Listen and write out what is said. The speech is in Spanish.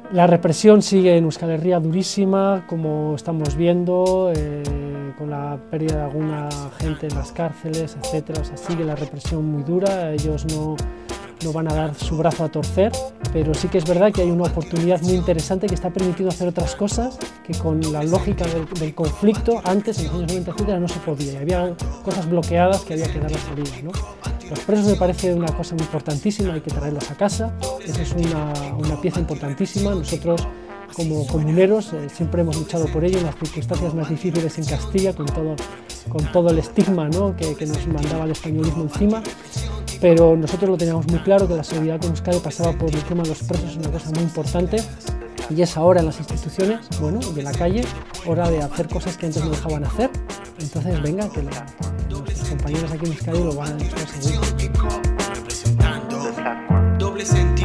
La represión sigue en Euskal Herria durísima, como estamos viendo, con la pérdida de alguna gente en las cárceles, etc. O sea, sigue la represión muy dura, ellos no van a dar su brazo a torcer, pero sí que es verdad que hay una oportunidad muy interesante que está permitiendo hacer otras cosas que con la lógica del conflicto antes, en los años 90, etcétera, no se podía, y había cosas bloqueadas que había que dar la salida, ¿no? Los presos me parece una cosa muy importantísima, hay que traerlos a casa, eso es una pieza importantísima. Nosotros como comuneros siempre hemos luchado por ello en las circunstancias más difíciles en Castilla, con todo el estigma, ¿no?, que nos mandaba el españolismo encima, pero nosotros lo teníamos muy claro, que la solidaridad con Euskadi pasaba por el tema de los presos, es una cosa muy importante, y es ahora en las instituciones, bueno, de la calle, hora de hacer cosas que antes no dejaban hacer. Entonces venga, que nuestros compañeros aquí en Euskadi lo van a hacer seguro.